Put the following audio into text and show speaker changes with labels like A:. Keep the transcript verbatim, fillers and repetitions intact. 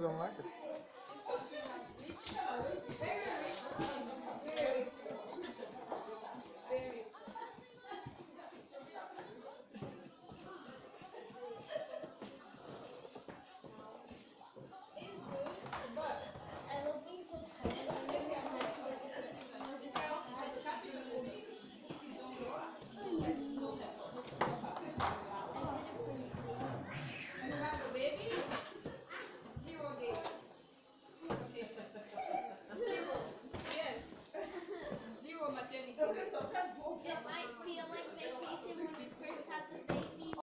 A: don't like it.
B: Very rich skin. Very, very. It's good, but if you're not if you're as capitalism, if you don't work, you have no help. You have a baby, zero day vacation. Zero. Yes. Zero maternity leave.